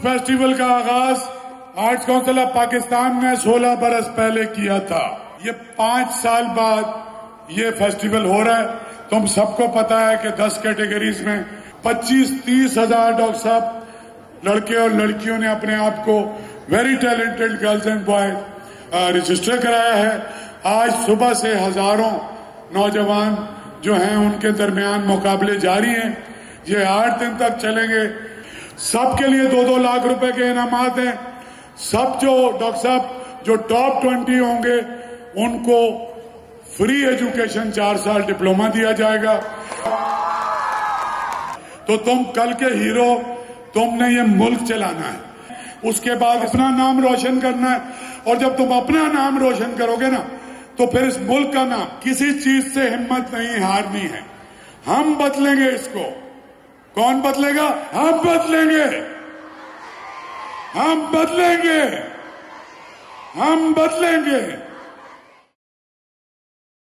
Festival का आगाज arts council of Pakistan ने 16 बरस पहले किया था। ये 5 साल बाद ये फेस्टिवल हो रहा है। तुम सबको पता है कि 10 कैटेगरीज में 25-30 हजार डॉक्टर साहब लड़के और लड़कियों ने अपने आप को very talented girls and boy register कराया है। आज सुबह से हजारों नौजवान जो हैं उनके दरमियान मुकाबले जारी हैं। ये 8 दिन तक चलेंगे। सबके लिए 2-2 लाख रुपए के इनामात हैं। सब जो डॉक्टर साहब जो टॉप 20 होंगे उनको फ्री एजुकेशन 4 साल डिप्लोमा दिया जाएगा। तो तुम कल के हीरो, तुमने ये मुल्क चलाना है, उसके बाद अपना नाम रोशन करना है। और जब तुम अपना नाम रोशन करोगे ना तो फिर इस मुल्क का नाम, किसी चीज से हिम्मत नहीं हारनी है। हम बदलेंगे इसको। कौन बदलेगा? हम बदलेंगे, हम बदलेंगे, हम बदलेंगे।